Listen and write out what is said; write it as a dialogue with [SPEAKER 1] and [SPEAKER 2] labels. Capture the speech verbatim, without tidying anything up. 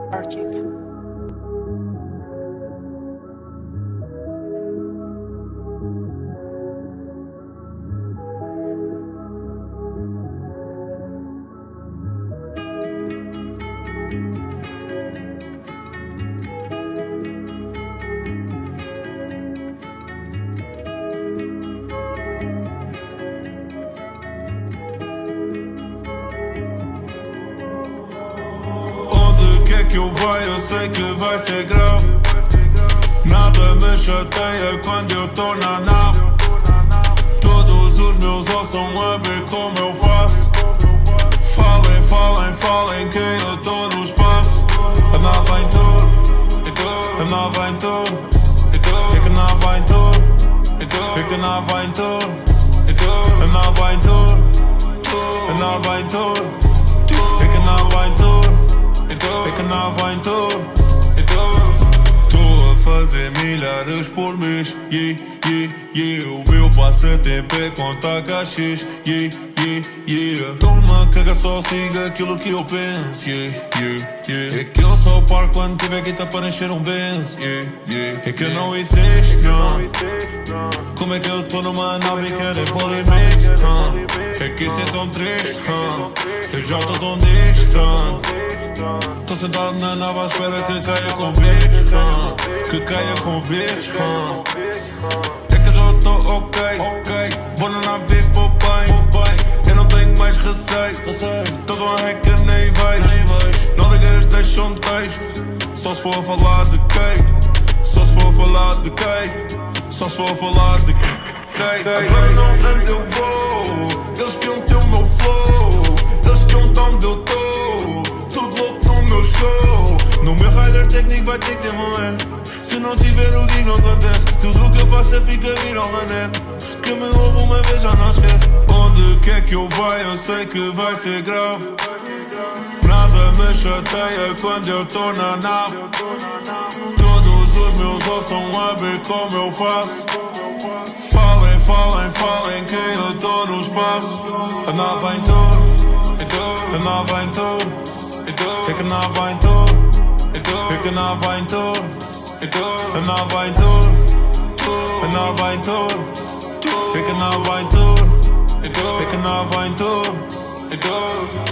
[SPEAKER 1] Arquito.
[SPEAKER 2] Quer que eu vá, eu sei que vai ser grave. Nada me chateia quando eu tô na nave. Todos os meus olhos são a ver como eu faço. Falem, falem, falem que eu tô no espaço. A nave vai em tudo, a nave vai em tudo, é que a nave vai em tudo, é que a nave vai em tudo, a nave vai em tudo, a nave vai em tudo, é que a nave vai em tudo. É que não vai em tudo. Tô a fazer milhares por mês, yeah, yeah, yeah. O meu passatempo é contar cachês, yeah, yeah, yeah. Toma caga, só siga aquilo que eu penso, yeah, yeah, yeah. É que eu só paro quando tiver guita para encher um benz, yeah, yeah. É que eu não existo, não. Como é que eu tô numa nave e quero polimix, uh. É que isso é tão triste, uh. Eu já tô tão distante. Tô sentado na nave à espera que caia convite, uh, que caia convite, uh. É que eu já tô ok, ok. Vou na nave e vou bem, eu não tenho mais receio. Tô com a rei que nem vejo. Não ligas, deixa um texto. Só se for a falar de quem, só se for a falar de quem, só se for a falar de quem. Agora não ando, eu vou. Eles que iam ter o meu flow, eles que iam tão onde eu tô. Tudo louco no meu show. No meu rider técnico vai ter que morrer. Se não tiver o gig não acontece. Tudo o que eu faço é ficar viral na net. Que me ouve uma vez já não esquece. Onde quer que eu vá eu sei que vai ser grave. Nada me chateia quando eu tô na nave. Todos os meus olhos são a ver como eu faço. Falem, falem, falem que eu tô no espaço. A nave vai em tudo, a nave vai em tudo. É que a nave vai em tudo, é que a nave vai em tudo, a nave vai em tudo, a nave vai em tudo, é que a nave vai em tudo, é que a nave vai em tudo.